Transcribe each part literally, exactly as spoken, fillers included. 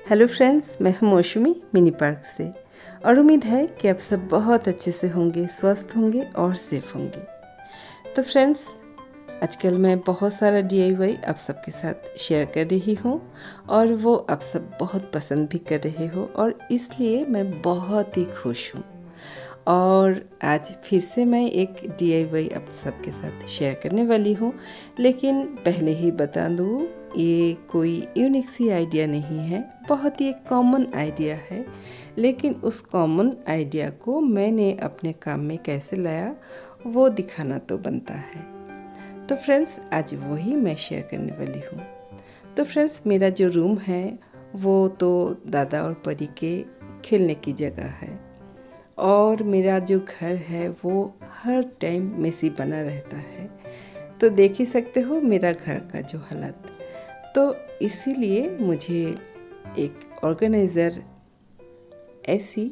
Hello friends, मैं हूं मौसमी मिनी पार्क से और उम्मीद है कि आप सब बहुत अच्छे से होंगे, स्वस्थ होंगे और सेफ होंगे। तो फ्रेंड्स, आजकल मैं बहुत सारा डी आई वाई आप सबके साथ शेयर कर रही हूं और वो आप सब बहुत पसंद भी कर रहे हो और इसलिए मैं बहुत ही खुश हूं। और आज फिर से मैं एक डी आई वाई आप सबके साथ शेयर करने वाली हूँ, लेकिन पहले ही बता दूँ ये कोई यूनिक सी आइडिया नहीं है, बहुत ही एक कॉमन आइडिया है। लेकिन उस कॉमन आइडिया को मैंने अपने काम में कैसे लाया वो दिखाना तो बनता है। तो फ्रेंड्स, आज वही मैं शेयर करने वाली हूँ। तो फ्रेंड्स, मेरा जो रूम है वो तो दादा और परी के खेलने की जगह है और मेरा जो घर है वो हर टाइम मेसी बना रहता है। तो देख ही सकते हो मेरा घर का जो हालत। तो इसीलिए मुझे एक ऑर्गेनाइज़र ऐसी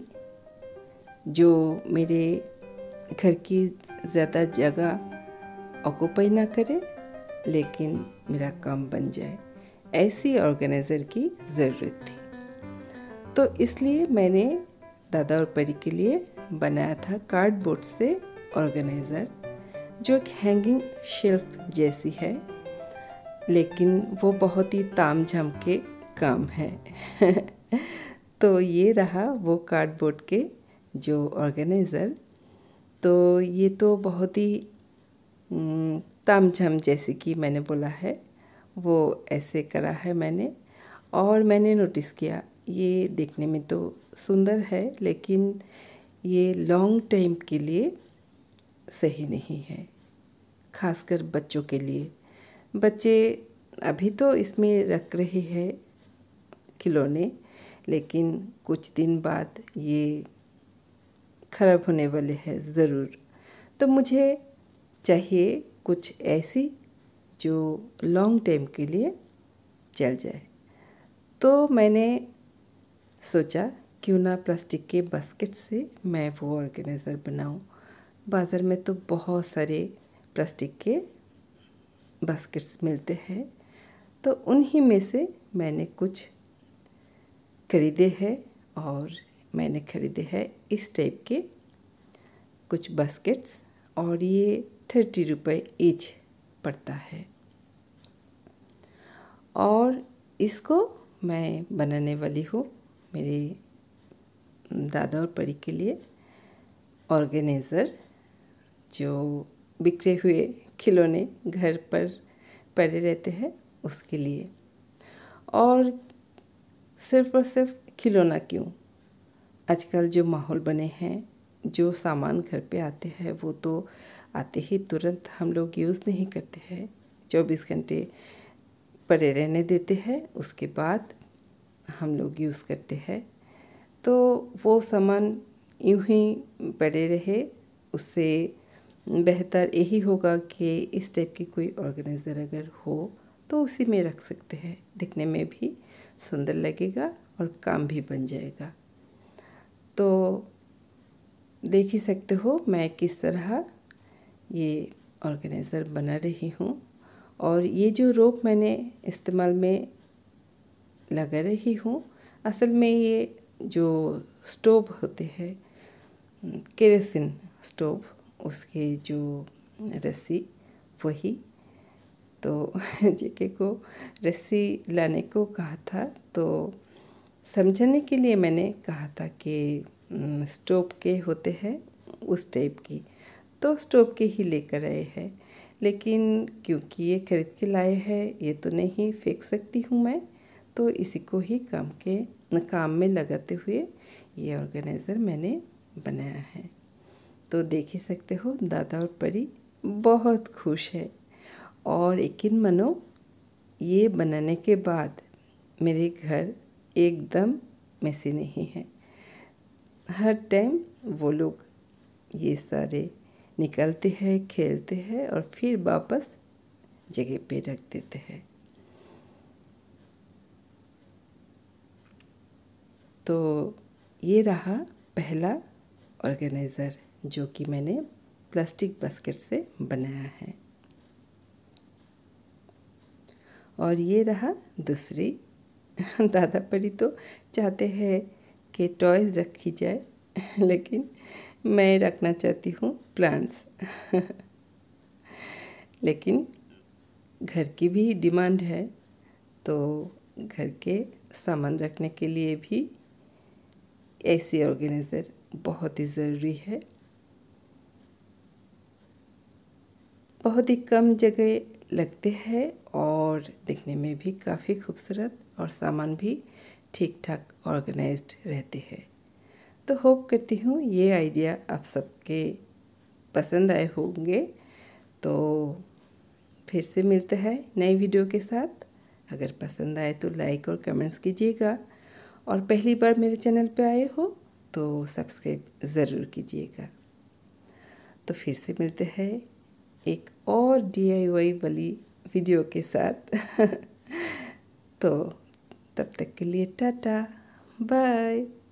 जो मेरे घर की ज़्यादा जगह ऑक्यूपाई ना करे लेकिन मेरा काम बन जाए, ऐसी ऑर्गेनाइज़र की ज़रूरत थी। तो इसलिए मैंने दादा और परी के लिए बनाया था कार्डबोर्ड से ऑर्गेनाइज़र, जो एक हैंगिंग शेल्फ जैसी है, लेकिन वो बहुत ही ताम झाम के काम है। तो ये रहा वो कार्डबोर्ड के जो ऑर्गेनाइज़र। तो ये तो बहुत ही ताम झाम जैसे कि मैंने बोला है, वो ऐसे करा है मैंने। और मैंने नोटिस किया ये देखने में तो सुंदर है, लेकिन ये लॉन्ग टाइम के लिए सही नहीं है, खासकर बच्चों के लिए। बच्चे अभी तो इसमें रख रहे हैं खिलौने, लेकिन कुछ दिन बाद ये ख़राब होने वाले हैं ज़रूर। तो मुझे चाहिए कुछ ऐसी जो लॉन्ग टाइम के लिए चल जाए। तो मैंने सोचा क्यों ना प्लास्टिक के बास्केट से मैं वो ऑर्गेनाइज़र बनाऊं। बाज़ार में तो बहुत सारे प्लास्टिक के बास्केट्स मिलते हैं, तो उन्हीं में से मैंने कुछ खरीदे हैं और मैंने खरीदे हैं इस टाइप के कुछ बास्केट्स, और ये थर्टी रुपये ईच पड़ता है। और इसको मैं बनाने वाली हूँ मेरे दादा और परी के लिए ऑर्गेनाइज़र, जो बिखरे हुए खिलौने घर पर पड़े रहते हैं उसके लिए। और सिर्फ और सिर्फ खिलौना क्यों, आजकल जो माहौल बने हैं, जो सामान घर पे आते हैं वो तो आते ही तुरंत हम लोग यूज़ नहीं करते हैं, चौबीस घंटे पड़े रहने देते हैं, उसके बाद हम लोग यूज़ करते हैं। तो वो सामान यूं ही पड़े रहे, उससे बेहतर यही होगा कि इस टाइप की कोई ऑर्गेनाइज़र अगर हो तो उसी में रख सकते हैं, दिखने में भी सुंदर लगेगा और काम भी बन जाएगा। तो देख ही सकते हो मैं किस तरह ये ऑर्गेनाइज़र बना रही हूँ। और ये जो रोप मैंने इस्तेमाल में लगा रही हूँ, असल में ये जो स्टोव होते हैं, केरोसिन स्टोव, उसके जो रस्सी वही। तो जेके को रस्सी लाने को कहा था, तो समझने के लिए मैंने कहा था कि स्टोव के होते हैं उस टाइप की, तो स्टोव के ही लेकर आए हैं। लेकिन क्योंकि ये खरीद के लाए हैं, ये तो नहीं फेंक सकती हूँ मैं, तो इसी को ही काम के काम में लगाते हुए ये ऑर्गेनाइज़र मैंने बनाया है। तो देख ही सकते हो दादा और परी बहुत खुश है। और यकीन मानो, ये बनाने के बाद मेरे घर एकदम मेसी नहीं है। हर टाइम वो लोग ये सारे निकलते हैं, खेलते हैं और फिर वापस जगह पे रख देते हैं। तो ये रहा पहला ऑर्गेनाइज़र जो कि मैंने प्लास्टिक बास्केट से बनाया है। और ये रहा दूसरी दादा परी तो चाहते हैं कि टॉयज़ रखी जाए, लेकिन मैं रखना चाहती हूँ प्लांट्स। लेकिन घर की भी डिमांड है, तो घर के सामान रखने के लिए भी ऐसी ऑर्गेनाइज़र बहुत ही ज़रूरी है। बहुत ही कम जगह लगते हैं और दिखने में भी काफ़ी खूबसूरत, और सामान भी ठीक ठाक ऑर्गेनाइज्ड रहते हैं। तो होप करती हूँ ये आइडिया आप सबके पसंद आए होंगे। तो फिर से मिलते हैं नई वीडियो के साथ। अगर पसंद आए तो लाइक और कमेंट्स कीजिएगा, और पहली बार मेरे चैनल पे आए हो तो सब्सक्राइब ज़रूर कीजिएगा। तो फिर से मिलते हैं एक और डी आई वाई वाली वीडियो के साथ। तो तब तक के लिए टाटा बाय।